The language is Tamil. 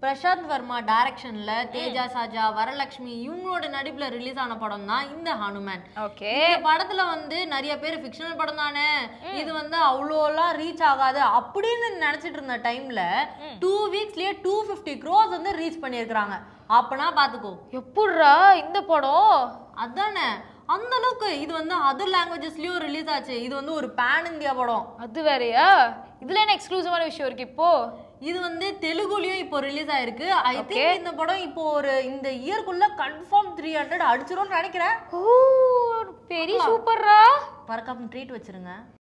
பிரசாந்த் வர்மா டைரக்ஷன்ல தேஜா சாஜா வரலட்சுமி இவங்களோட நடிப்புல ரிலீஸ் ஆன படம் தான் இந்த ஹனுமான். இந்த படத்துல வந்து நிறைய பேர் ஃபிக்ஷனல் படம் தானே, இது வந்து அவ்வளோலாம் ரீச் ஆகாது அப்படின்னு நினைச்சிட்டு இருந்த டைம்ல 2 வீக்ஸ்லயே 250 crores வந்து ரீச் பண்ணியிருக்காங்க. அப்பனா பாத்துக்கோ எப்படிரா இந்த படம். அதானே அந்த அளவுக்கு இது வந்து அதர் லாங்குவேஜஸ்லயும் ரிலீஸ் ஆச்சு. இது வந்து ஒரு பேன் இந்தியா படம். அது வேறயா? இதுல என்ன எக்ஸ்க்ளூசிவான விஷயம் இருக்கு? இப்போ இது வந்து தெலுங்குலயும் இப்போ ரிலீஸ் ஆயிருக்கு. ஐ திங்க் இந்த படம் இப்போ ஒரு இந்த இயர்க்குள்ள கன்ஃபார்ம் 300 அடிச்சிரும்னு நினைக்கிறேன். ஓ பெரிய சூப்பர்ரா. பறக்காம ட்ரீட் வச்சிருங்க.